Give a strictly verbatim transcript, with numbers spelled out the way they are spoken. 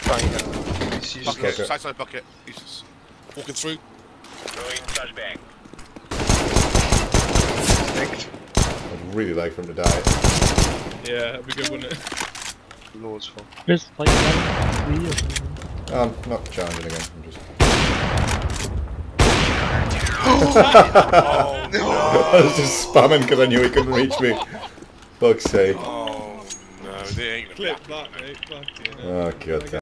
Trying to He's just Bucket, lost. side side bucket. He's just walking through. Throwing flashbang. Nicked. I'd really like for him to die. Yeah, that'd be good, wouldn't it? Lord's fault. There's like one, three or something. Um, not challenging again. I'm just. Oh no! I was just spamming because I knew he couldn't reach me. Fuck's sake. Oh no, they ain't gonna Clip that, mate. Fuck you. Oh god.